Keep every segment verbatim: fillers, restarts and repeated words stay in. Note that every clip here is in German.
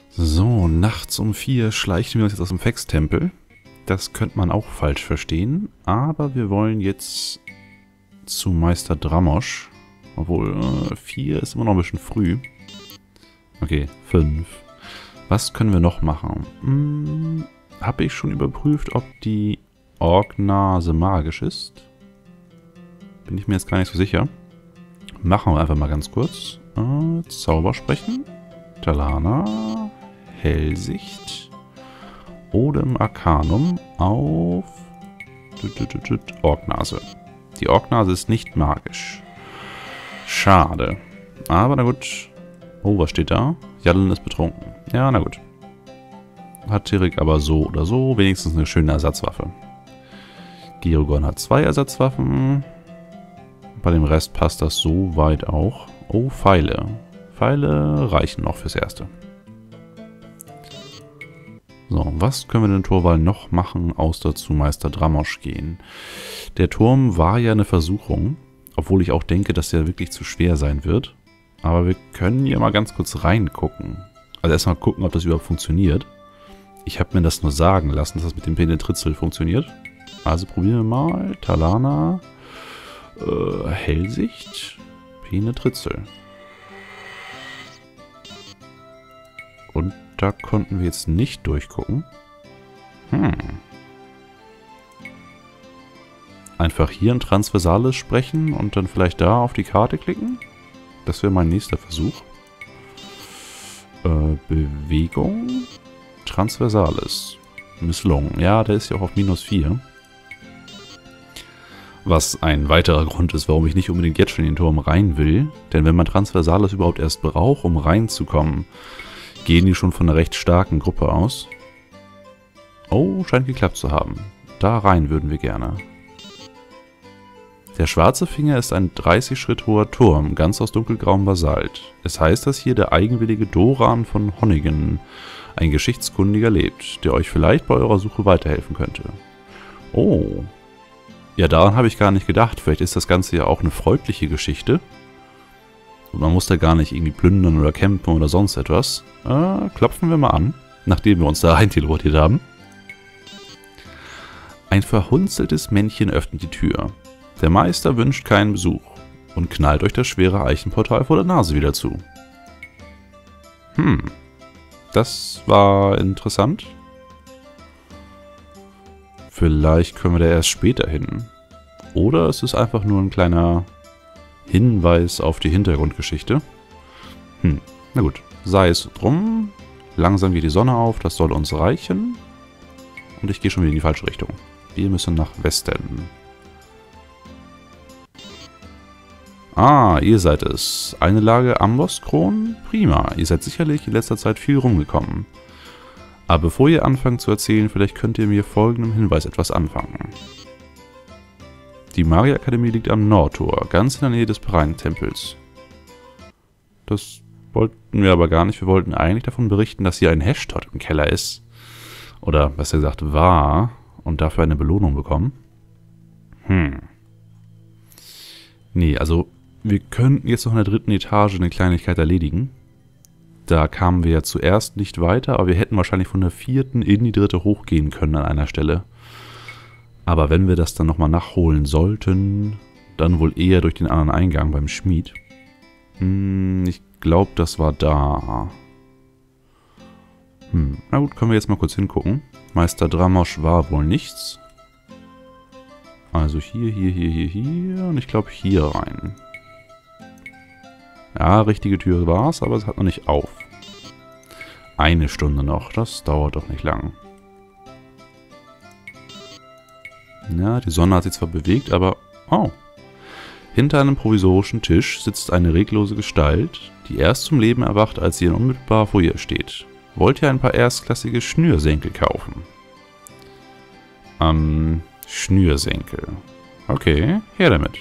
So, nachts um vier schleichen wir uns jetzt aus dem Fex-Tempel. Das könnte man auch falsch verstehen, aber wir wollen jetzt zu Meister Dramosch. Obwohl, äh, vier ist immer noch ein bisschen früh. Okay, fünf. Was können wir noch machen? Hm, habe ich schon überprüft, ob die Orgnase magisch ist? Bin ich mir jetzt gar nicht so sicher. Machen wir einfach mal ganz kurz. Äh, Zauber sprechen. Talana. Hellsicht. Odem Arcanum auf Orgnase. Die Orgnase ist nicht magisch. Schade. Aber na gut. Oh, was steht da? Jadlen ist betrunken. Ja, na gut. Hat Tirik aber so oder so wenigstens eine schöne Ersatzwaffe. Girogon hat zwei Ersatzwaffen. Bei dem Rest passt das so weit auch. Oh, Pfeile. Pfeile reichen noch fürs Erste. So, was können wir denn Torvald noch machen, außer zu Meister Dramosch gehen? Der Turm war ja eine Versuchung, obwohl ich auch denke, dass der wirklich zu schwer sein wird. Aber wir können hier mal ganz kurz reingucken. Also erstmal gucken, ob das überhaupt funktioniert. Ich habe mir das nur sagen lassen, dass das mit dem Penetritzel funktioniert. Also probieren wir mal. Talana, äh, Hellsicht, Penetritzel. Und da konnten wir jetzt nicht durchgucken. Hm. Einfach hier ein Transversales sprechen und dann vielleicht da auf die Karte klicken. Das wäre mein nächster Versuch. Äh, Bewegung. Transversales. Misslungen. Ja, der ist ja auch auf minus vier. Was ein weiterer Grund ist, warum ich nicht unbedingt jetzt schon in den Turm rein will. Denn wenn man Transversales überhaupt erst braucht, um reinzukommen, gehen die schon von einer recht starken Gruppe aus. Oh, scheint geklappt zu haben. Da rein würden wir gerne. Der schwarze Finger ist ein dreißig Schritt hoher Turm, ganz aus dunkelgrauem Basalt. Es heißt, dass hier der eigenwillige Doran von Honnigen, ein Geschichtskundiger, lebt, der euch vielleicht bei eurer Suche weiterhelfen könnte. Oh. Ja, daran habe ich gar nicht gedacht. Vielleicht ist das Ganze ja auch eine freundliche Geschichte. Und man muss da gar nicht irgendwie plündern oder campen oder sonst etwas. Äh, klopfen wir mal an, nachdem wir uns da rein teleportiert haben. Ein verhunzeltes Männchen öffnet die Tür. Der Meister wünscht keinen Besuch und knallt euch das schwere Eichenportal vor der Nase wieder zu. Hm, das war interessant. Vielleicht können wir da erst später hin. Oder es ist einfach nur ein kleiner Hinweis auf die Hintergrundgeschichte. Hm, na gut, sei es drum. Langsam geht die Sonne auf, das soll uns reichen. Und ich gehe schon wieder in die falsche Richtung. Wir müssen nach Westen. Ah, ihr seid es. Eine Lage Amboskron? Prima. Ihr seid sicherlich in letzter Zeit viel rumgekommen. Aber bevor ihr anfangt zu erzählen, vielleicht könnt ihr mir folgendem Hinweis etwas anfangen. Die Magierakademie liegt am Nordtor, ganz in der Nähe des Pereinentempels. Das wollten wir aber gar nicht. Wir wollten eigentlich davon berichten, dass hier ein Hashtag im Keller ist. Oder besser gesagt war. Und dafür eine Belohnung bekommen. Hm. Nee, also wir könnten jetzt noch in der dritten Etage eine Kleinigkeit erledigen. Da kamen wir ja zuerst nicht weiter, aber wir hätten wahrscheinlich von der vierten in die dritte hochgehen können an einer Stelle. Aber wenn wir das dann nochmal nachholen sollten, dann wohl eher durch den anderen Eingang beim Schmied. Hm, ich glaube, das war da. Hm, na gut, können wir jetzt mal kurz hingucken. Meister Dramosch war wohl nichts. Also hier, hier, hier, hier, hier und ich glaube hier rein. Ja, richtige Tür war es, aber es hat noch nicht auf. Eine Stunde noch, das dauert doch nicht lang. Ja, die Sonne hat sich zwar bewegt, aber... Oh. Hinter einem provisorischen Tisch sitzt eine reglose Gestalt, die erst zum Leben erwacht, als sie in unmittelbar vor ihr steht. Wollt ihr ein paar erstklassige Schnürsenkel kaufen? Ähm, Schnürsenkel. Okay, her damit.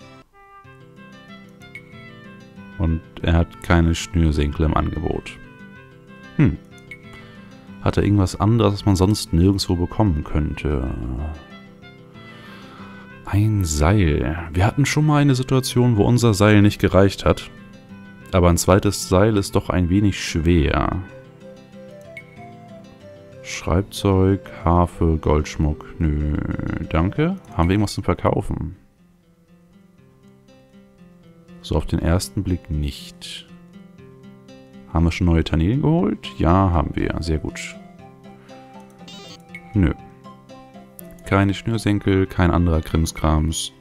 Und er hat keine Schnürsenkel im Angebot. Hm. Hat er irgendwas anderes, was man sonst nirgendwo bekommen könnte? Ein Seil. Wir hatten schon mal eine Situation, wo unser Seil nicht gereicht hat. Aber ein zweites Seil ist doch ein wenig schwer. Schreibzeug, Harfe, Goldschmuck. Nö, danke. Haben wir irgendwas zum Verkaufen? So auf den ersten Blick nicht. Haben wir schon neue Tanelen geholt? Ja, haben wir. Sehr gut. Nö. Keine Schnürsenkel, kein anderer Krimskrams.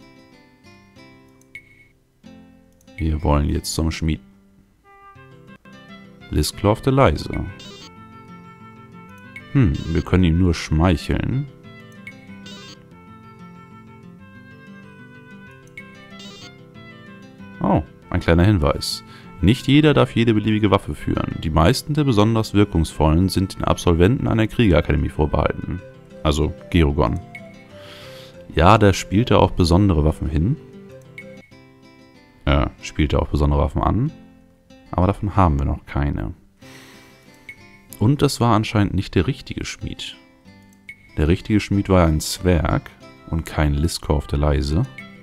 Wir wollen jetzt zum Schmied. Liz klopfte leise. Hm, wir können ihm nur schmeicheln. Oh, ein kleiner Hinweis. Nicht jeder darf jede beliebige Waffe führen. Die meisten der besonders wirkungsvollen sind den Absolventen einer Kriegerakademie vorbehalten. Also Gerogon. Ja, der spielte auch besondere Waffen hin. Äh, spielte auch besondere Waffen an. Aber davon haben wir noch keine. Und das war anscheinend nicht der richtige Schmied. Der richtige Schmied war ein Zwerg und kein Liskor der Leise.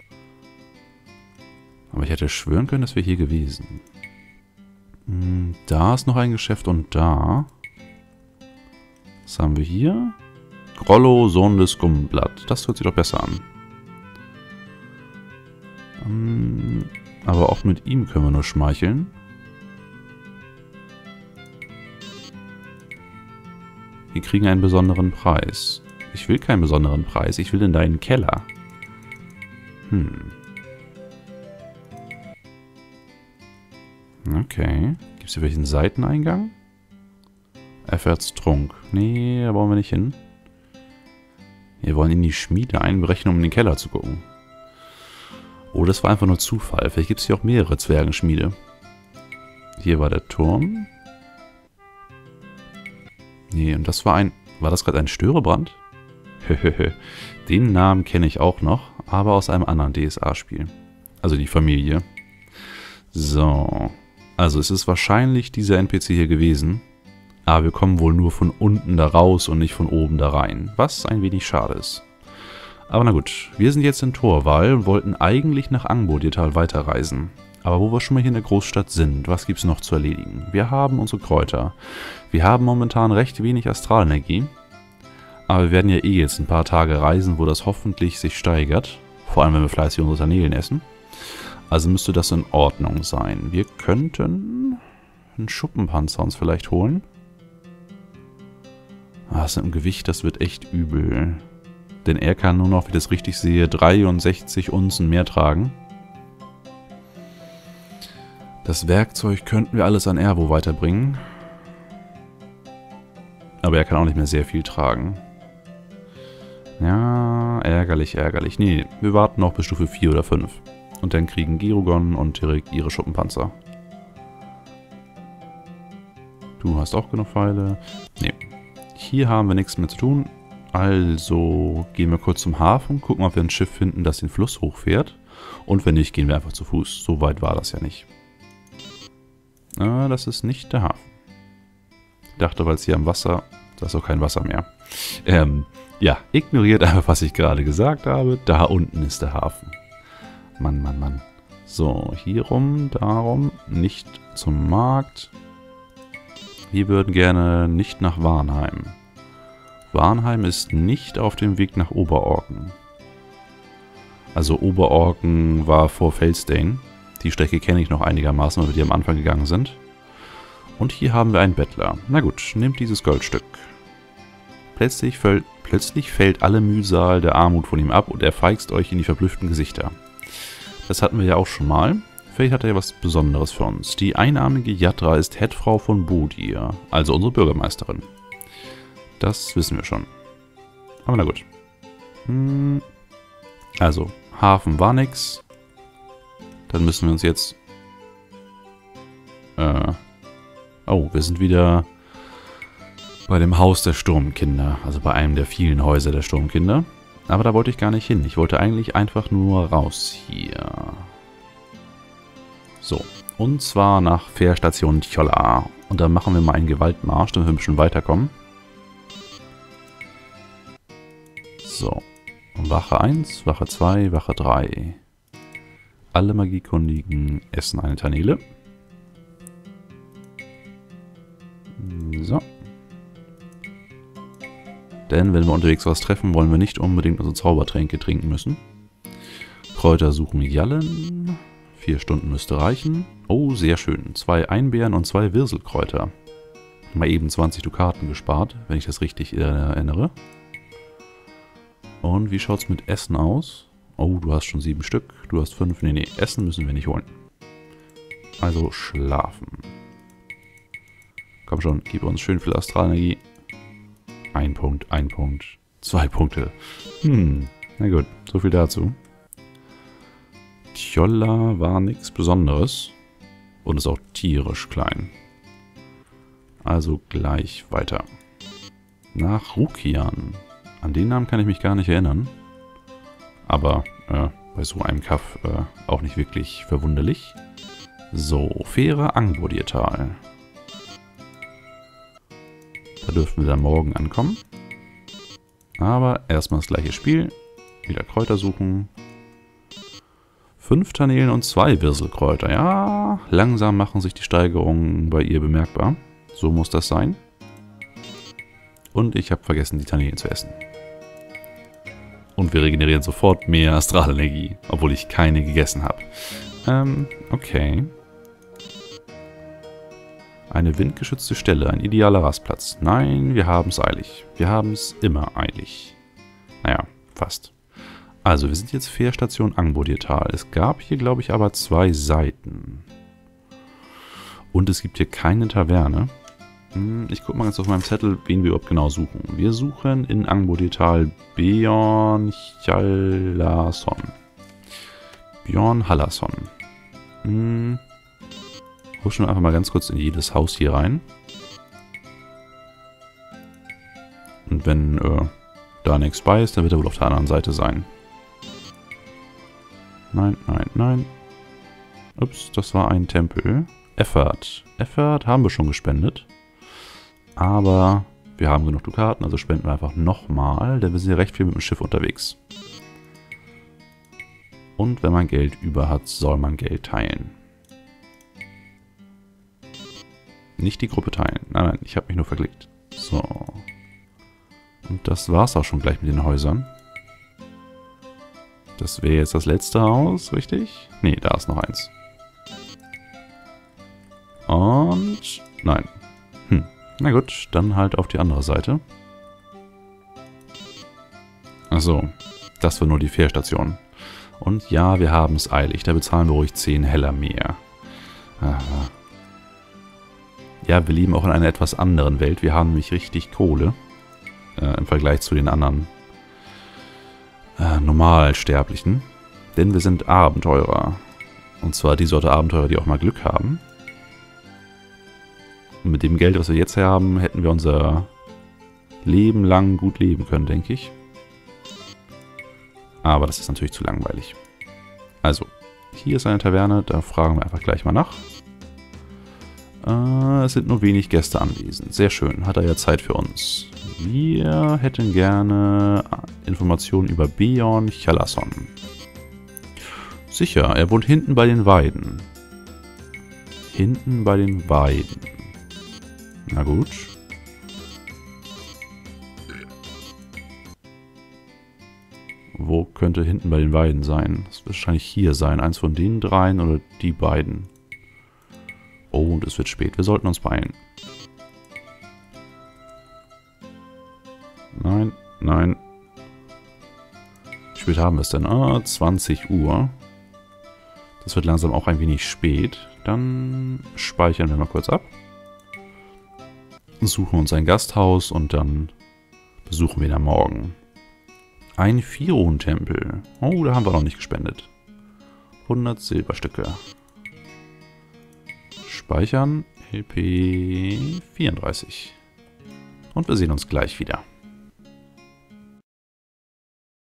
Aber ich hätte schwören können, dass wir hier gewesen. Hm, da ist noch ein Geschäft und da. Was haben wir hier? Grollo, Sohn des Gummblatt. Das hört sich doch besser an. Ähm, aber auch mit ihm können wir nur schmeicheln. Wir kriegen einen besonderen Preis. Ich will keinen besonderen Preis. Ich will in deinen Keller. Hm. Okay. Gibt es hier welchen Seiteneingang? Erfahrtstrunk. Nee, da wollen wir nicht hin. Wir wollen in die Schmiede einbrechen, um in den Keller zu gucken. Oh, das war einfach nur Zufall. Vielleicht gibt es hier auch mehrere Zwergenschmiede. Hier war der Turm. Nee, und das war ein... War das gerade ein Störebrand? Den Namen kenne ich auch noch, aber aus einem anderen D S A-Spiel. Also die Familie. So. Also es ist wahrscheinlich dieser N P C hier gewesen. Aber wir kommen wohl nur von unten da raus und nicht von oben da rein. Was ein wenig schade ist. Aber na gut, wir sind jetzt in Torwall und wollten eigentlich nach Angbodjetal weiterreisen. Aber wo wir schon mal hier in der Großstadt sind, was gibt es noch zu erledigen? Wir haben unsere Kräuter. Wir haben momentan recht wenig Astralenergie. Aber wir werden ja eh jetzt ein paar Tage reisen, wo das hoffentlich sich steigert. Vor allem, wenn wir fleißig unsere Tanelen essen. Also müsste das in Ordnung sein. Wir könnten einen Schuppenpanzer uns vielleicht holen. Ah, das mit dem Gewicht, das wird echt übel. Denn er kann nur noch, wie ich das richtig sehe, dreiundsechzig Unzen mehr tragen. Das Werkzeug könnten wir alles an Erwo weiterbringen. Aber er kann auch nicht mehr sehr viel tragen. Ja, ärgerlich, ärgerlich. Nee, nee, wir warten noch bis Stufe vier oder fünf. Und dann kriegen Gerogon und Tirik ihre Schuppenpanzer. Du hast auch genug Pfeile. Nee. Hier haben wir nichts mehr zu tun. Also gehen wir kurz zum Hafen, gucken, ob wir ein Schiff finden, das den Fluss hochfährt. Und wenn nicht, gehen wir einfach zu Fuß. So weit war das ja nicht. Ah, das ist nicht der Hafen. Ich dachte, weil es hier am Wasser... Da ist auch kein Wasser mehr. Ähm, ja, ignoriert einfach, was ich gerade gesagt habe. Da unten ist der Hafen. Mann, Mann, Mann. So, hier rum, darum, nicht zum Markt. Wir würden gerne nicht nach Warnheim. Warnheim ist nicht auf dem Weg nach Oberorken. Also Oberorken war vor Felsdane. Die Strecke kenne ich noch einigermaßen, weil wir die am Anfang gegangen sind. Und hier haben wir einen Bettler. Na gut, nehmt dieses Goldstück. Plötzlich, fäll, plötzlich fällt alle Mühsal der Armut von ihm ab und er feixt euch in die verblüfften Gesichter. Das hatten wir ja auch schon mal. Vielleicht hat er ja was Besonderes für uns. Die einarmige Yatra ist Headfrau von Bodir, also unsere Bürgermeisterin. Das wissen wir schon. Aber na gut. Hm. Also, Hafen war nix. Dann müssen wir uns jetzt... Äh... Oh, wir sind wieder bei dem Haus der Sturmkinder. Also bei einem der vielen Häuser der Sturmkinder. Aber da wollte ich gar nicht hin. Ich wollte eigentlich einfach nur raus hier. So. Und zwar nach Fährstation Tjolla. Und dann machen wir mal einen Gewaltmarsch, damit wir ein bisschen weiterkommen. So. Wache eins, Wache zwei, Wache drei. Alle Magiekundigen essen eine Tanele. So. Denn wenn wir unterwegs was treffen, wollen wir nicht unbedingt unsere Zaubertränke trinken müssen. Kräuter suchen Jallen. Vier Stunden müsste reichen. Oh, sehr schön. Zwei Einbeeren und zwei Wirselkräuter. Mal eben zwanzig Dukaten gespart, wenn ich das richtig erinnere. Und wie schaut es mit Essen aus? Oh, du hast schon sieben Stück. Du hast fünf. Nee, nee, Essen müssen wir nicht holen. Also schlafen. Komm schon, gib uns schön viel Astralenergie. Ein Punkt, ein Punkt, zwei Punkte. Hm, na gut, so viel dazu. Tjolla war nichts Besonderes. Und ist auch tierisch klein. Also gleich weiter. Nach Rukian. An den Namen kann ich mich gar nicht erinnern. Aber äh, bei so einem Kaff äh, auch nicht wirklich verwunderlich. So, Fähre Angbodiertal. Da dürften wir dann morgen ankommen. Aber erstmal das gleiche Spiel. Wieder Kräuter suchen. Fünf Garnelen und zwei Wirselkräuter. Ja, langsam machen sich die Steigerungen bei ihr bemerkbar. So muss das sein. Und ich habe vergessen, die Garnelen zu essen. Und wir regenerieren sofort mehr Astralenergie, obwohl ich keine gegessen habe. Ähm, okay. Eine windgeschützte Stelle, ein idealer Rastplatz. Nein, wir haben es eilig. Wir haben es immer eilig. Naja, fast. Also, wir sind jetzt Fährstation Angbodiertal. Es gab hier, glaube ich, aber zwei Seiten. Und es gibt hier keine Taverne. Hm, ich gucke mal ganz auf meinem Zettel, wen wir überhaupt genau suchen. Wir suchen in Angbodiertal Bjorn Hallason. Bjorn Hallason. Hm. Huschen wir einfach mal ganz kurz in jedes Haus hier rein. Und wenn äh, da nichts bei ist, dann wird er wohl auf der anderen Seite sein. Nein, nein, nein. Ups, das war ein Tempel. Effort. Effort haben wir schon gespendet. Aber wir haben genug Dukaten, also spenden wir einfach nochmal, denn wir sind ja recht viel mit dem Schiff unterwegs. Und wenn man Geld über hat, soll man Geld teilen. Nicht die Gruppe teilen. Nein, nein, ich habe mich nur verklickt. So. Und das war's auch schon gleich mit den Häusern. Das wäre jetzt das letzte Haus, richtig? Nee, da ist noch eins. Und... nein. Hm. Na gut, dann halt auf die andere Seite. Achso, das war nur die Fährstation. Und ja, wir haben es eilig. Da bezahlen wir ruhig zehn Heller mehr. Aha. Ja, wir leben auch in einer etwas anderen Welt. Wir haben nämlich richtig Kohle. Äh, im Vergleich zu den anderen äh, Normalsterblichen. Denn wir sind Abenteurer. Und zwar die Sorte Abenteurer, die auch mal Glück haben. Und mit dem Geld, was wir jetzt haben, hätten wir unser Leben lang gut leben können, denke ich. Aber das ist natürlich zu langweilig. Also, hier ist eine Taverne, da fragen wir einfach gleich mal nach. Äh, es sind nur wenig Gäste anwesend. Sehr schön, hat er ja Zeit für uns. Wir hätten gerne Informationen über Bjorn Hallason. Sicher, er wohnt hinten bei den Weiden. Hinten bei den Weiden. Na gut. Wo könnte hinten bei den Weiden sein? Das wird wahrscheinlich hier sein. Eins von den dreien oder die beiden. Oh, und es wird spät. Wir sollten uns beeilen. Nein, nein. Wie spät haben wir es denn? Ah, zwanzig Uhr. Das wird langsam auch ein wenig spät. Dann speichern wir mal kurz ab. Suchen uns ein Gasthaus und dann besuchen wir ihn am Morgen. Ein Firon-Tempel. Oh, da haben wir noch nicht gespendet. hundert Silberstücke. Speichern. L P vierunddreißig. Und wir sehen uns gleich wieder.